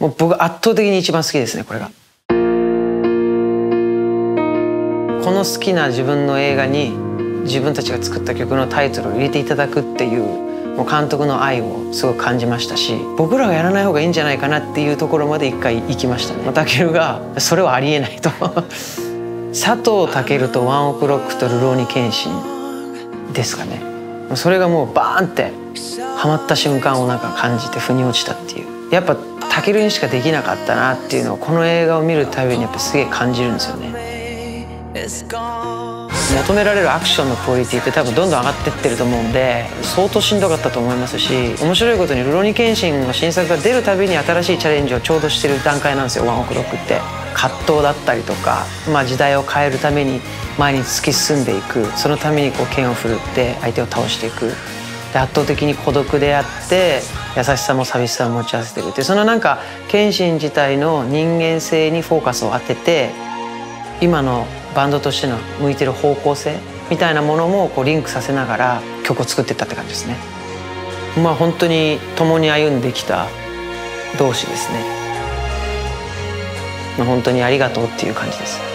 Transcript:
もう僕圧倒的に一番好きですね、これが。この好きな自分の映画に自分たちが作った曲のタイトルを入れていただくっていう、もう監督の愛をすごく感じましたし、僕らがやらない方がいいんじゃないかなっていうところまで一回行きましたね。健がそれはありえないと佐藤健とワンオクロックとルローニケンシンですかね。それがもうバーンってハマった瞬間をなんか感じて腑に落ちたっていう、やっぱ健にしかできなかったなっていうのをこの映画を見るたびにやっぱすげえ感じるんですよね。求められるアクションのクオリティって多分どんどん上がってってると思うんで、相当しんどかったと思いますし、面白いことにルローニケンシンの新作が出るたびに新しいチャレンジをちょうどしてる段階なんですよ、ワンオクロックって。葛藤だったりとか、時代を変えるために前に突き進んでいく、そのためにこう剣を振るって相手を倒していく。で圧倒的に孤独であって優しさも寂しさも持ち合わせてるっていう、そのなんか謙信自体の人間性にフォーカスを当てて、今のバンドとしての向いてる方向性みたいなものもこうリンクさせながら曲を作っていったって感じですね。本当に共に歩んできた同士ですね。本当にありがとうっていう感じです。